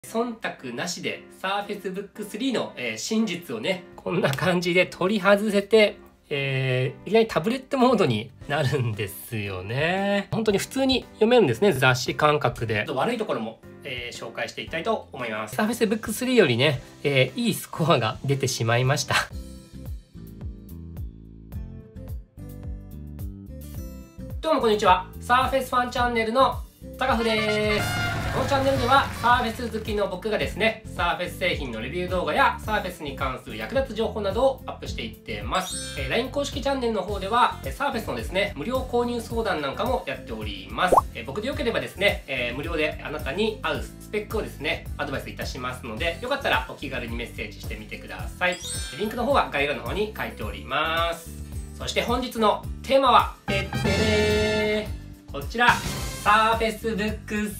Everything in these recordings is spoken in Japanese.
忖度なしで Surface Book 3の、真実をね、こんな感じで取り外せて、いきなりタブレットモードになるんですよね。本当に普通に読めるんですね、雑誌感覚で。悪いところも、紹介していきたいと思います。Surface Book 3よりね、いいスコアが出てしまいました。どうもこんにちは。Surface ファンチャンネルのタカフです。このチャンネルでは Surface 好きの僕がですね、Surface 製品のレビュー動画や Surface に関する役立つ情報などをアップしていってます。LINE 公式チャンネルの方では Surface のですね、無料購入相談なんかもやっております。僕でよければですね、無料であなたに合うスペックをですね、アドバイスいたしますので、よかったらお気軽にメッセージしてみてください。リンクの方は概要欄の方に書いております。そして本日のテーマは、こちら。Surface Book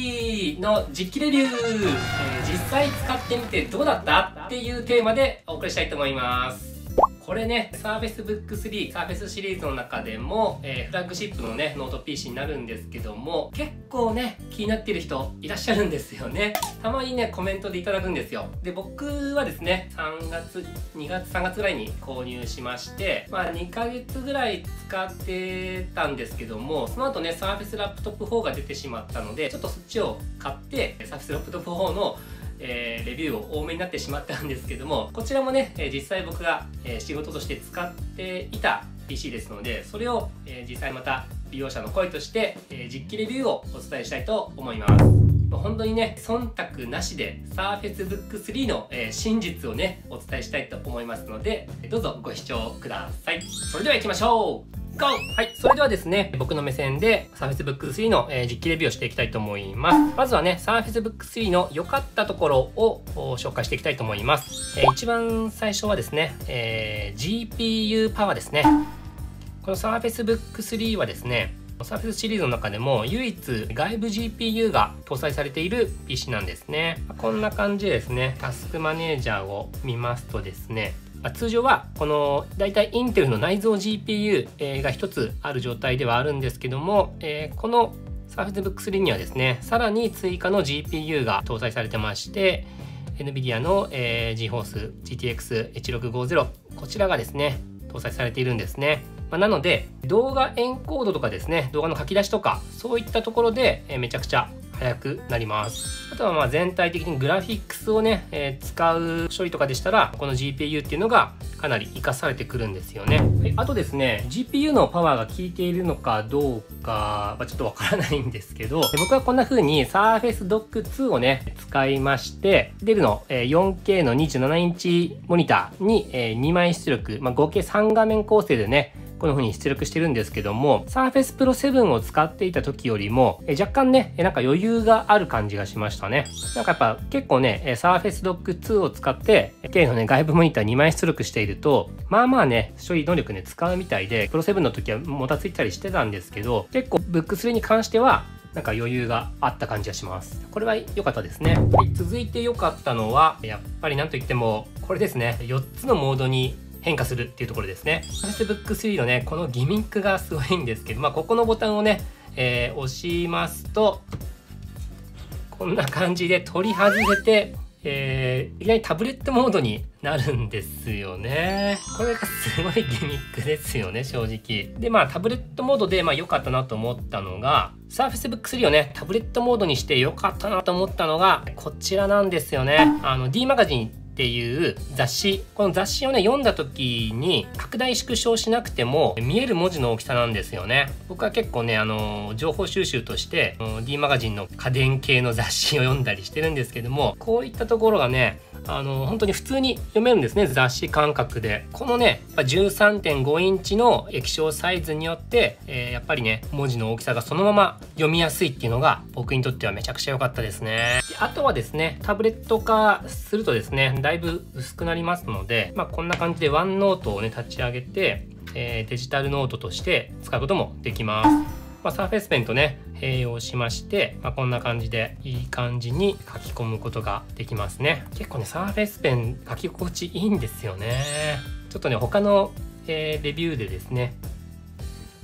3の実機レビュー、実際使ってみてどうだったっていうテーマでお送りしたいと思います。これね、Surface Book 3、Surface シリーズの中でも、フラッグシップのね、ノート PC になるんですけども、結構ね、気になってる人いらっしゃるんですよね。たまにね、コメントでいただくんですよ。で、僕はですね、2月、3月ぐらいに購入しまして、2ヶ月ぐらい使ってたんですけども、その後ね、Surface Laptop 4が出てしまったので、ちょっとそっちを買って、Surface Laptop 4のレビューを多めになってしまったんですけども、こちらもね、実際僕が仕事として使っていた PC ですので、それを実際また利用者の声として実機レビューをお伝えしたいと思います。本当にね、忖度なしで Surface Book 3の真実をね、お伝えしたいと思いますので、どうぞご視聴ください。それでは行きましょう。GO! はい、それではですね、僕の目線で Surface Book 3の実機レビューをしていきたいと思います。まずはね、Surface Book 3の良かったところを紹介していきたいと思います。一番最初はですね、GPU パワーですね。この Surface Book 3はですね、Surface シリーズの中でも唯一外部 GPU が搭載されている PC なんですね。こんな感じでですね、タスクマネージャーを見ますとですね、通常はこのだいたいインテルの内蔵 GPU が1つある状態ではあるんですけども、この Surface Book 3にはですね、さらに追加の GPU が搭載されてまして、NVIDIA の GeForce GTX 1650、こちらがですね搭載されているんですね。なので動画エンコードとかですね、動画の書き出しとかそういったところでめちゃくちゃ速くなります。あとは全体的にグラフィックスをね、使う処理とかでしたら、この GPU っていうのがかなり活かされてくるんですよね。あとですね、GPU のパワーが効いているのかどうかはちょっとわからないんですけど、僕はこんな風に Surface Dock 2をね、使いまして、デルの 4K の27インチモニターに2枚出力、合計3画面構成でね、この風に出力してるんですけども、Surface Pro 7を使っていた時よりも、若干ね、なんか余裕がある感じがしましたね。なんかやっぱ結構ね、Surface Dock 2を使って、K のね、外部モニター2枚出力していると、ね、処理能力ね、使うみたいで、Pro 7の時はもたついたりしてたんですけど、結構 Book 3に関しては、なんか余裕があった感じがします。これは良かったですね。はい、続いて良かったのは、やっぱりなんといっても、これですね。4つのモードに変化するっていうところですね。Surface Book 3のね、このギミックがすごいんですけど、ここのボタンをね、押しますと、こんな感じで取り外せて、いきなりタブレットモードになるんですよね。これがすごいギミックですよね、正直。で、タブレットモードで良かったなと思ったのが、Surface Book 3をね、タブレットモードにして良かったなと思ったのが、こちらなんですよね。D マガジンっていう雑誌、この雑誌をね読んだ時に拡大縮小しなくても見える文字の大きさなんですよね。僕は結構ね情報収集として D マガジンの家電系の雑誌を読んだりしてるんですけども、こういったところがね本当に普通に読めるんですね、雑誌感覚で。このねやっぱ 13.5 インチの液晶サイズによって、やっぱりね文字の大きさがそのまま読みやすいっていうのが僕にとってはめちゃくちゃ良かったですね。あとはですね、タブレット化するとですねだいぶ薄くなりますので、こんな感じでワンノートをね立ち上げて、デジタルノートとして使うこともできます。サーフェイスペンとね併用しまして、こんな感じでいい感じに書き込むことができますね。結構ねサーフェイスペン書き心地いいんですよね。ちょっとね他の、レビューでですね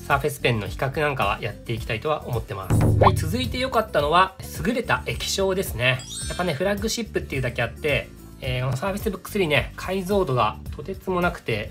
Surface Pen の比較なんかはやっていきたいとは思ってます。はい、続いて良かったのは優れた液晶ですね。やっぱねフラッグシップっていうだけあって、この Surface Book 3ね、解像度がとてつもなくて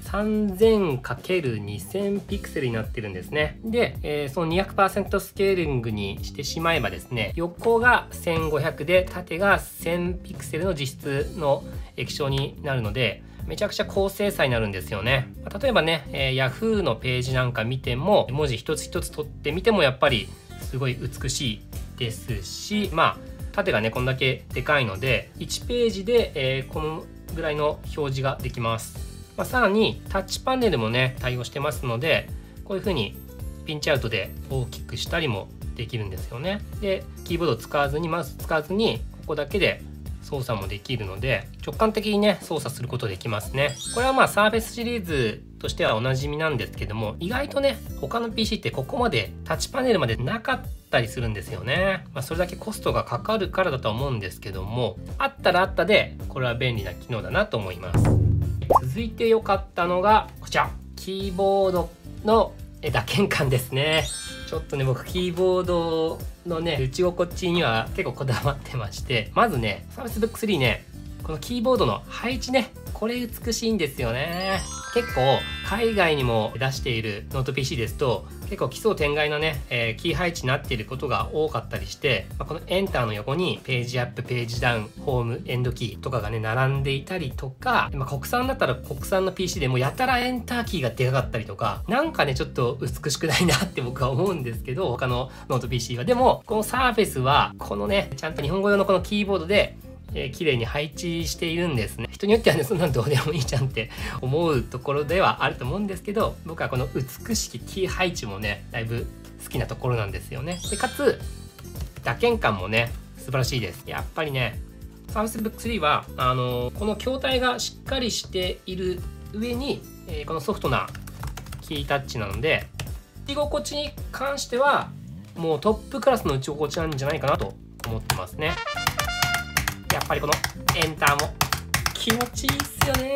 3000×2000 ピクセルになってるんですね。で、その 200% スケーリングにしてしまえばですね、横が1500で縦が1000ピクセルの実質の液晶になるので、めちゃくちゃ高精細になるんですよね。例えばね、Yahoo のページなんか見ても、文字一つ一つ取ってみてもやっぱりすごい美しいですし、縦がねこんだけでかいので1ページで、このぐらいの表示ができます。さらにタッチパネルもね対応してますので、こういう風にピンチアウトで大きくしたりもできるんですよね。でキーボードを使わずにマウス使わずにここだけで操作もできるので直感的にね操作することできますね。これはSurface シリーズとしてはおなじみなんですけども、意外とね他の PC ってここまでタッチパネルまでなかったりするんですよね。それだけコストがかかるからだとは思うんですけども、あったらあったでこれは便利な機能だなと思います。続いて良かったのがこちら、キーボードの打鍵感ですね。ちょっとね僕キーボードのね打ち心地には結構こだわってまして、まずね Surface Book 3ね、このキーボードの配置ね、これ美しいんですよね。結構海外にも出しているノート PC ですと結構奇想天外なね、キー配置になっていることが多かったりして、このエンターの横にページアップ、ページダウン、ホーム、エンドキーとかがね並んでいたりとか、国産だったら国産の PC でもやたらエンターキーがでかかったりとか、なんかねちょっと美しくないなって僕は思うんですけど、他のノート PC は。でもこの Surface はこのねちゃんと日本語用のこのキーボードで綺麗に配置しているんですね。人によってはねそんなんどうでもいいじゃんって思うところではあると思うんですけど、僕はこの美しきキー配置もねだいぶ好きなところなんですよね。でかつ打鍵感もね素晴らしいです。やっぱりね Surface Book 3はこの筐体がしっかりしている上に、このソフトなキータッチなので、打ち心地に関してはもうトップクラスの打ち心地なんじゃないかなと思ってますね。やっぱりこのエンターも気持ちいいっすよね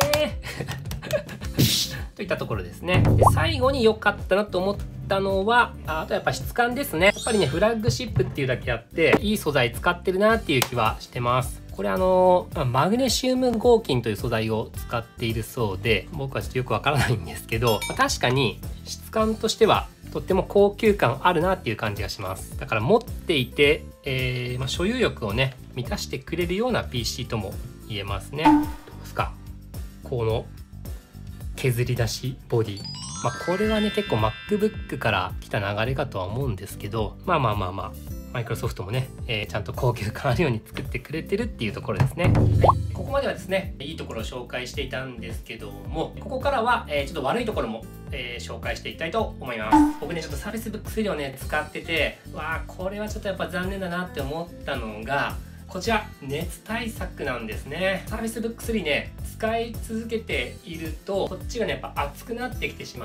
といったところですね。で最後に良かったなと思ったのはあとやっぱ質感ですね。やっぱりねフラッグシップっていうだけあっていい素材使ってるなっていう気はしてます。これマグネシウム合金という素材を使っているそうで、僕はちょっとよくわからないんですけど、確かに質感としてはとっても高級感あるなっていう感じがします。だから持っていて、所有欲をね満たしてくれるような PC とも言えますね。どうですかこの削り出しボディ、これはね結構 MacBook から来た流れかとは思うんですけど、マイクロソフトもね、ちゃんと高級感あるように作ってくれてるっていうところですね。はい、ここまではですねいいところを紹介していたんですけども、ここからは、ちょっと悪いところも紹介していきたいと思います。僕ねちょっと Surface Book 3をね使ってて、これはちょっとやっぱ残念だなって思ったのがこちら、熱対策なんですね。Surface Book 3ね使い続けているとこっちがねやっぱ熱くなってきてしまって、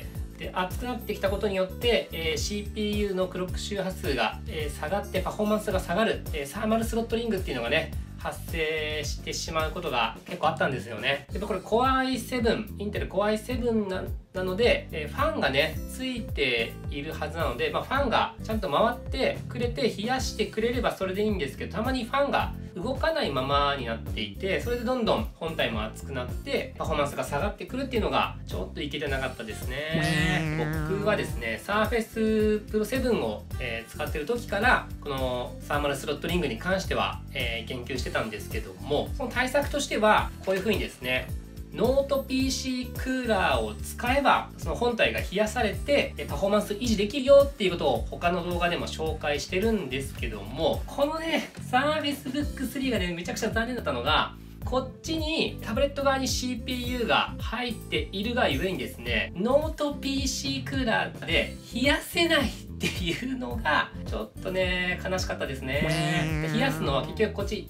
で熱くなってきたことによって、CPU のクロック周波数が、下がってパフォーマンスが下がる、サーマルスロットリングっていうのがね発生してしまうことが結構あったんですよね。でこれ Core i7、インテル Core i7 なので、ファンがねついているはずなので、ファンがちゃんと回ってくれて冷やしてくれればそれでいいんですけど、たまにファンが動かないままになっていて、それでどんどん本体も熱くなってパフォーマンスが下がってくるっていうのがちょっといけてなかったですね。僕はですね Surface Pro 7を、使ってる時からこのサーマルスロットリングに関しては、研究してたんですけども、その対策としてはこういう風にですねノート PC クーラーを使えばその本体が冷やされてパフォーマンス維持できるよっていうことを他の動画でも紹介してるんですけども、このね Surface Book 3がねめちゃくちゃ残念だったのが、こっちにタブレット側に CPU が入っているがゆえにですねノート PC クーラーで冷やせないっていうのがちょっとね悲しかったですね。冷やすのは結局こっち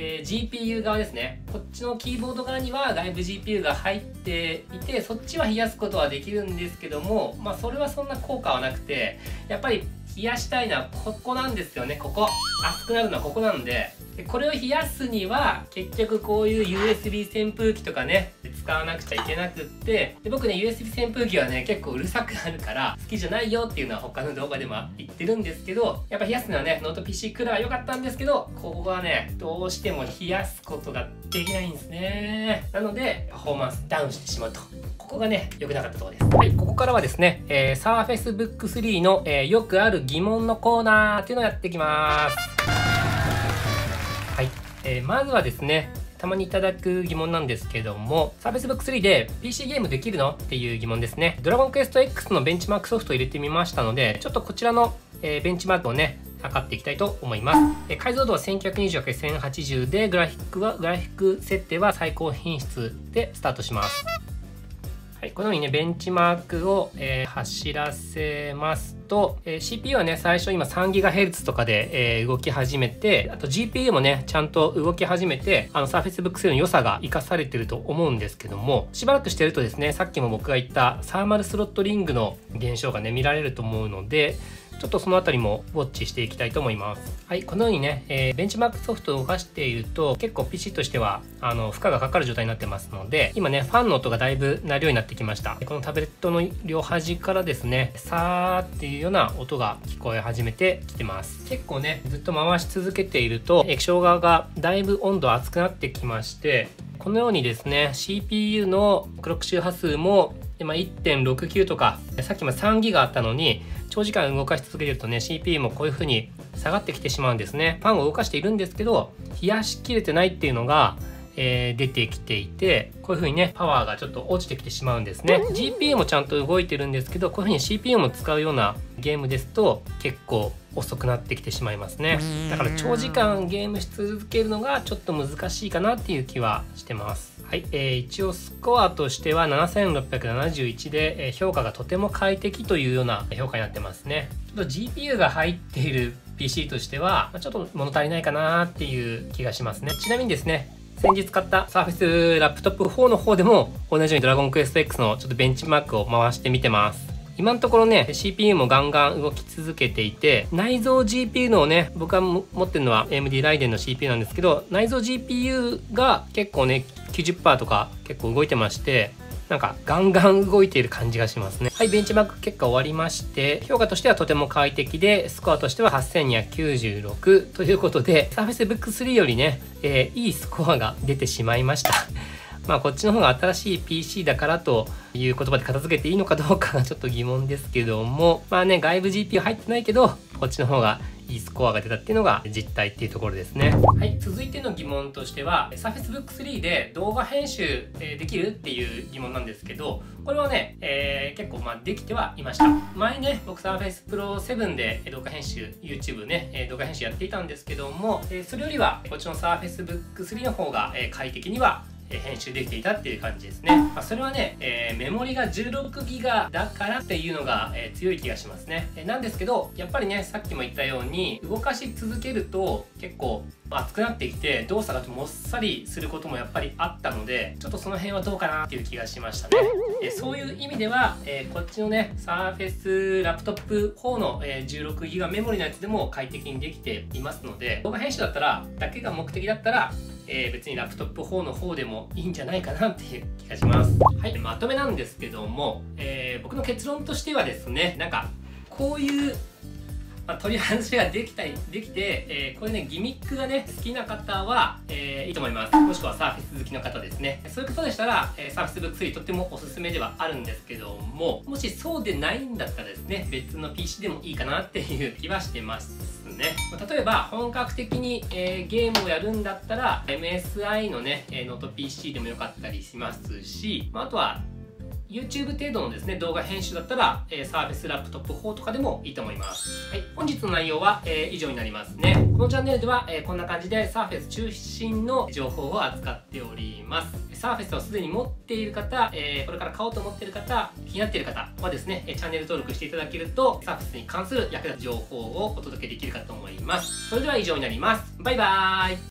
GPU 側ですね。こっちのキーボード側には外部 GPU が入っていて、そっちは冷やすことはできるんですけども、それはそんな効果はなくて、やっぱり冷やしたいのはここなんですよね。ここ熱くなるのはここなんで、これを冷やすには結局こういう USB 扇風機とかね使使わなくちゃいけなくって、で僕ね USB 扇風機はね結構うるさくなるから好きじゃないよっていうのは他の動画でも言ってるんですけど、やっぱ冷やすのはねノート PC クーラーは良かったんですけど、ここはねどうしても冷やすことができないんですね。なのでパフォーマンスダウンしてしまうと、ここがね良くなかったところです。はい、ここからはですね、Surface Book 3の、よくある疑問のコーナーっていうのをやっていきます。はい、まずはですね、たまにいただく疑問なんですけども、Surface Book 3で PC ゲームできるのっていう疑問ですね。ドラゴンクエスト X のベンチマークソフトを入れてみましたので、ちょっとこちらの、ベンチマークをね測っていきたいと思います。解像度は 1920×1080 で、グラフィック設定は最高品質でスタートします。はい、このようにねベンチマークを、走らせますと、CPU はね最初今 3GHz とかで、動き始めて、あと GPU もねちゃんと動き始めて、Surface Book 3の良さが活かされてると思うんですけども、しばらくしてるとですね、さっきも僕が言ったサーマルスロットリングの現象がね見られると思うので、ちょっとそのあたりもウォッチしていきたいと思います。はい、このようにね、ベンチマークソフトを動かしていると結構 PC としては負荷がかかる状態になってますので、今ねファンの音がだいぶ鳴るようになってきました。このタブレットの両端からですね、さーっていうような音が聞こえ始めてきてます。結構ねずっと回し続けていると液晶側がだいぶ温度熱くなってきまして、このようにですね CPU のクロック周波数も今 1.69 とか、さっきも3ギガあったのに長時間動かし続けてるとね CPU もこういう風に下がってきてしまうんですね。ファンを動かしているんですけど冷やしきれてないっていうのが、出てきていて、こういう風にねパワーがちょっと落ちてきてしまうんですね。 GPU もちゃんと動いてるんですけど、こういう風に CPU も使うようなゲームですと結構遅くなってきてしまいますね。だから長時間ゲームし続けるのがちょっと難しいかなっていう気はしてます。はい、一応スコアとしては7671で、評価がとても快適というような評価になってますね。ちょっと GPU が入っている PC としてはちょっと物足りないかなっていう気がしますね。ちなみにですね、先日買った Surface Laptop 4の方でも同じようにドラゴンクエスト X のちょっとベンチマークを回してみてます。今のところね CPU もガンガン動き続けていて、内蔵 GPU のね、僕が持ってるのは AMD ライデンの CPU なんですけど、内蔵 GPU が結構ね 90% とか結構動いてまして、なんかガンガン動いている感じがしますね。はい、ベンチマーク結果終わりまして、評価としてはとても快適で、スコアとしては8296ということで Surface Book 3よりね、いいスコアが出てしまいました。まあこっちの方が新しい PC だからという言葉で片付けていいのかどうかがちょっと疑問ですけども、まあね外部 GPU 入ってないけどこっちの方がいいスコアが出たっていうのが実態っていうところですね。はい、続いての疑問としては Surface Book 3で動画編集できるっていう疑問なんですけど、これはね、結構できてはいました。前ね僕 Surface Pro 7で動画編集 YouTube ね動画編集やっていたんですけども、それよりはこっちの Surface Book 3の方が快適には編集できていたっていう感じですね。それはね、メモリが 16GB だからっていうのが、強い気がしますね。なんですけどやっぱりねさっきも言ったように動かし続けると結構熱くなってきて動作がもっさりすることもやっぱりあったので、ちょっとその辺はどうかなっていう気がしましたね。そういう意味では、こっちのね Surface Laptop 4の、16GB メモリのやつでも快適にできていますので、動画編集だったらだけが目的だったら別にラップトップ4の方でもいいんじゃないかなっていう気がします。はい、まとめなんですけども、僕の結論としてはですね、なんかこういう、取り外しができて、こういうねギミックがね好きな方は、いいと思います。もしくはサーフェス好きの方ですね。そういう方でしたら、サーフェスブック3とってもおすすめではあるんですけども、もしそうでないんだったらですね、別の PC でもいいかなっていう気はしてますね。例えば本格的に、ゲームをやるんだったら MSI のねノート PC でもよかったりしますし、あとはYouTube 程度のですね動画編集だったら、Surface Laptop 4とかでもいいと思います。はい、本日の内容は、以上になりますね。このチャンネルでは、こんな感じで Surface 中心の情報を扱っております。Surface をすでに持っている方、これから買おうと思っている方、気になっている方はですね、チャンネル登録していただけると Surface に関する役立つ情報をお届けできるかと思います。それでは以上になります。バイバーイ。